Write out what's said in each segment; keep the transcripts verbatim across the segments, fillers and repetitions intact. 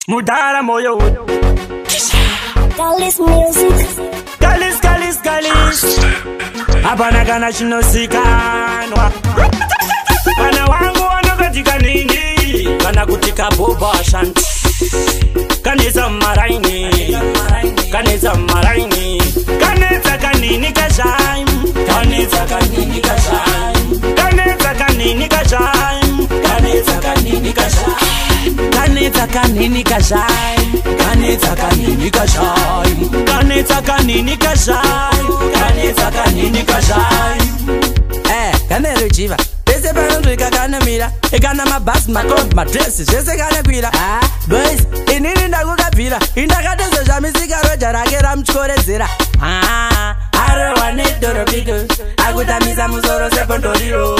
Mudara moyo. Galis music. Galis, galis, galis. Abana gana chinosikanwa. Bana wangu wanokatika nini? Bana kutika boba shanti. Kaneza maraini. Kaneza maraini. Kaneza kanini kashaim. Kaneza kanini kashaim. Kaneza kanini kashaim. Kaneza kanini kashaim. Kaneza kanini kashaim. Kaneza kanini kashaim. Kaneza kanini kashaim. Kaneza kanini kashaim. Eh, kanero chiva. Pese pano ikakana mira. Ikana mabasi, makoti, madresses, zvese kana kwira. Ah, boys, inini ndakukabvira. Indakatozo zvamisika roja rake ramuchoredzera. Ah, arowa nedorobiko. Akutamisa musoro sepondoriro.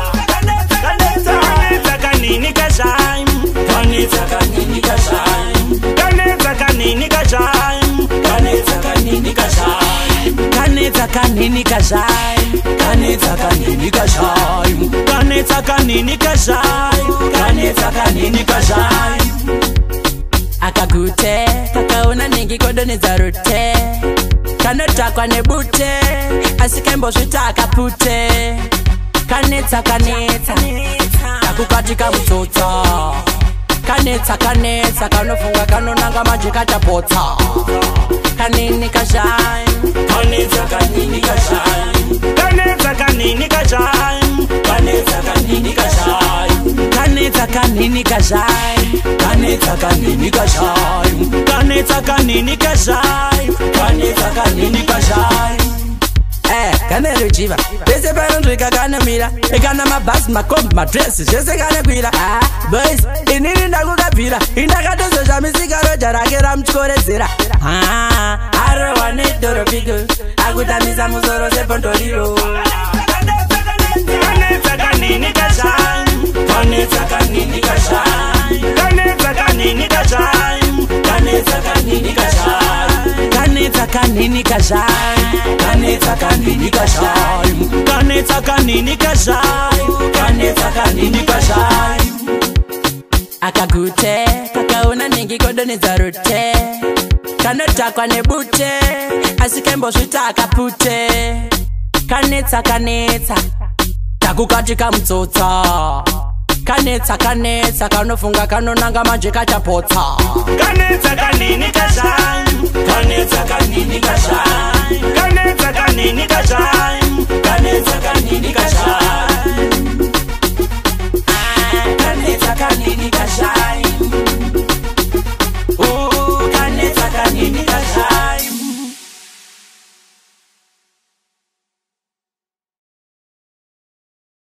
Kaneza kanini kashaim. Kaneza kanini kashaim. Kaneza kanini kashaim. Kaneza kanini kashaim. Kaneza kanini kashaim. Kaneza kanini kashaim. Kaneza kanini kashaim. Kaneza kanini kashaim. Akagute, kakaona ningi kodonedza rute. Kanotakwa nebute, asikembo svita akapute. Kanetsa kanetsa, kakukatika mutsotsa. Kanetsa kanetsa, kanofunga kanonanga manje katapotsa. Kanini kashaim. Kaneza kanini kashaim. Kaneza kanini kashaim. Kaneza kanini kashaim. Kanetsa kanini kashaim. Kaneza kanini kashaim. Kaneza kanini kashaim. Kaneza kanini kashaim. Eh, kanero chiva. Pese pano ikakana mira. Ikana mabasi, makombi, madresses, zvese kana kwira. Ah, boys, inini ndakukabvira. Indakatozo zvamisika roja rake ramuchoredzera. Ah, arowa nedorobiko. Akutamisa musoro sepondoriro. Kaneza kanini kashaim. Kaneza kanini kashaim. Kaneza kanini kashaim. Kaneza kanini kashaim. Kanetsa kanini kashaim. Kaneza kanini kashaim. Kaneza kanini kashaim. Kaneza kanini kashaim. Akagute, kakaona ningi kodonedza rute. Kanotakwa nebute, asikembo svita akapute. Kanetsa kanetsa, kakukatika mutsotsa. Kanetsa kanetsa, kanofunga kanonanga manje katapotsa. Kaneza kanini kashaim. Kaneza kanini kashaim. Kaneza kanini kashaim. Kaneza kanini kashaim. Kanetsa kanini kashaim.